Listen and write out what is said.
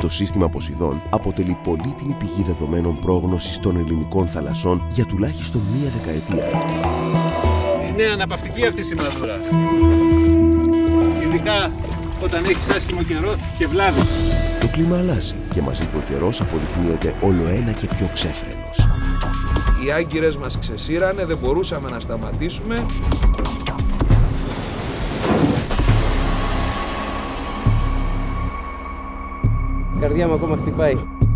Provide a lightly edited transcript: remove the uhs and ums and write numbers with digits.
Το σύστημα Ποσειδών αποτελεί πολύτιμη πηγή δεδομένων πρόγνωσης των ελληνικών θαλασσών για τουλάχιστον μία δεκαετία. Είναι αναπαυτική αυτή η σημαδούρα. Ειδικά όταν έχεις άσχημο καιρό και βλάβη. Το κλίμα αλλάζει και μαζί του ο καιρός αποδεικνύεται ολοένα και πιο ξέφρενος. Οι άγκυρες μας ξεσύρανε, δεν μπορούσαμε να σταματήσουμε. Η καρδιά μου ακόμα χτυπάει.